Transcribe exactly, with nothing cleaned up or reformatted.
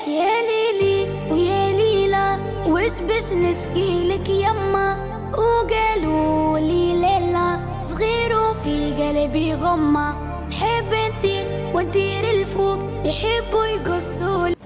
يا ليلي ويا ليلى وش بش نشكيلك يما، وقالوا لي ليلى صغير وفي قلبي غمة، نحب ندير وندير الفوق يحبوا يقصوا